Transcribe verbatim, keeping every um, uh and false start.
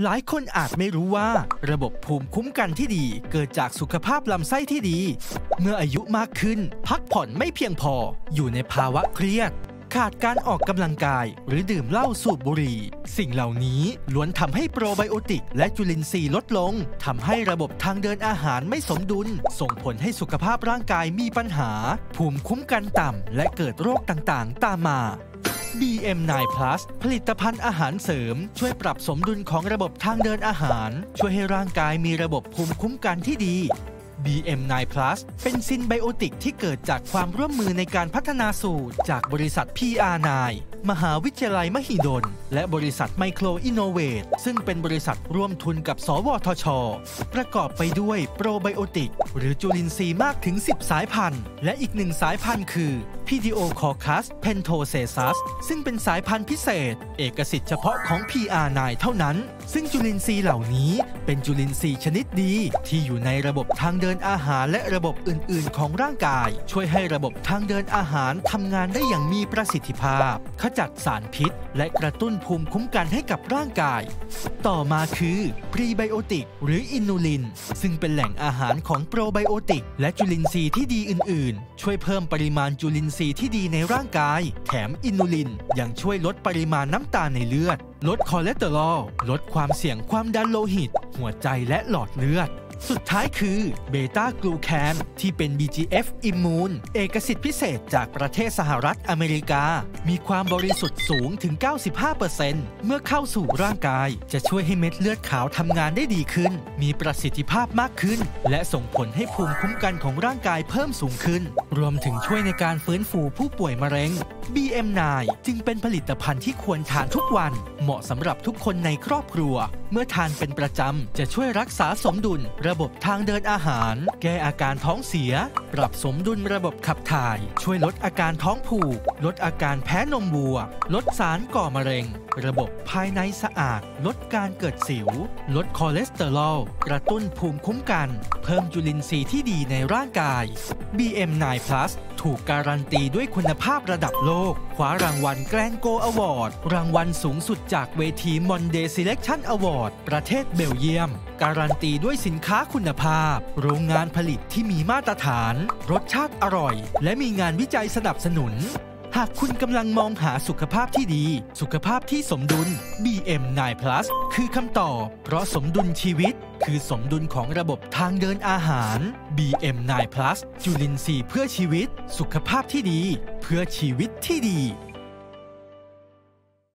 หลายคนอาจไม่รู้ว่าระบบภูมิคุ้มกันที่ดีเกิดจากสุขภาพลำไส้ที่ดีเมื่ออายุมากขึ้นพักผ่อนไม่เพียงพออยู่ในภาวะเครียดขาดการออกกำลังกายหรือดื่มเหล้าสูบบุหรี่สิ่งเหล่านี้ล้วนทำให้โปรไบโอติกและจุลินทรีย์ลดลงทำให้ระบบทางเดินอาหารไม่สมดุลส่งผลให้สุขภาพร่างกายมีปัญหาภูมิคุ้มกันต่ำและเกิดโรคต่างๆตามมา บี เอ็ม ไนน์ พลัส ผลิตภัณฑ์อาหารเสริมช่วยปรับสมดุลของระบบทางเดินอาหารช่วยให้ร่างกายมีระบบภูมิคุ้มกันที่ดี บี เอ็ม ไนน์ พลัส เป็นซินไบโอติกที่เกิดจากความร่วมมือในการพัฒนาสูตรจากบริษัท พี อาร์ ไนน์ มหาวิทยาลัยมหิดลและบริษัทไมโครอินโนเวทซึ่งเป็นบริษัทร่วมทุนกับสวทช.ประกอบไปด้วยโปรไบโอติกหรือจุลินทรีย์มากถึงสิบสายพันธุ์และอีกหนึ่งสายพันธุ์คือ Pediococcus pentosesus ซึ่งเป็นสายพันธุ์พิเศษเอกสิทธิ์เฉพาะของ พี อาร์ ไนน์ เท่านั้นซึ่งจุลินทรีย์เหล่านี้เป็นจุลินทรีย์ชนิดดีที่อยู่ในระบบทางเดินอาหารและระบบอื่นๆของร่างกายช่วยให้ระบบทางเดินอาหารทำงานได้อย่างมีประสิทธิภาพขจัดสารพิษและกระตุ้นภูมิคุ้มกันให้กับร่างกายต่อมาคือพรีไบโอติกหรืออินูลินซึ่งเป็นแหล่งอาหารของโปรไบโอติกและจุลินทรีย์ที่ดีอื่นๆช่วยเพิ่มปริมาณจุลินทรีย์ที่ดีในร่างกายแถมอินูลินยังช่วยลดปริมาณน้ำตาลในเลือดลดคอเลสเตอรอลลดความเสี่ยงความดันโลหิตหัวใจและหลอดเลือดสุดท้ายคือเบต้ากลูแคนที่เป็น บี จี เอฟ อิมมูนเอกสิทธิ์พิเศษจากประเทศสหรัฐอเมริกามีความบริสุทธิ์สูงถึง เก้าสิบห้าเปอร์เซ็นต์ เมื่อเข้าสู่ร่างกายจะช่วยให้เม็ดเลือดขาวทำงานได้ดีขึ้นมีประสิทธิภาพมากขึ้นและส่งผลให้ภูมิคุ้มกันของร่างกายเพิ่มสูงขึ้นรวมถึงช่วยในการฟื้นฟูผู้ป่วยมะเร็ง บี เอ็ม ไนน์ จึงเป็นผลิตภัณฑ์ที่ควรทานทุกวันเหมาะสำหรับทุกคนในครอบครัวเมื่อทานเป็นประจำจะช่วยรักษาสมดุลระบบทางเดินอาหารแก้อาการท้องเสียปรับสมดุลระบบขับถ่ายช่วยลดอาการท้องผูกลดอาการแพ้นมวัวลดสารก่อมะเร็งระบบภายในสะอาดลดการเกิดสิวลดคอเลสเตอรอลกระตุ้นภูมิคุ้มกันเพิ่มจุลินทรีย์ที่ดีในร่างกาย บี เอ็ม ไนน์ พลัส ถูกการันตีด้วยคุณภาพระดับโลกคว้ารางวัลแกรนโกอวอร์ดรางวัลสูงสุดจากเวทีมอนเดย์ซีเลคชั่นอวอร์ดประเทศเบลเยียมการันตีด้วยสินค้าคุณภาพโรงงานผลิตที่มีมาตรฐานรสชาติอร่อยและมีงานวิจัยสนับสนุนหากคุณกำลังมองหาสุขภาพที่ดีสุขภาพที่สมดุล บี เอ็ม ไนน์ พลัส คือคำตอบเพราะสมดุลชีวิตคือสมดุลของระบบทางเดินอาหาร บี เอ็ม ไนน์ พลัส จุลินทรีย์เพื่อชีวิตสุขภาพที่ดีเพื่อชีวิตที่ดี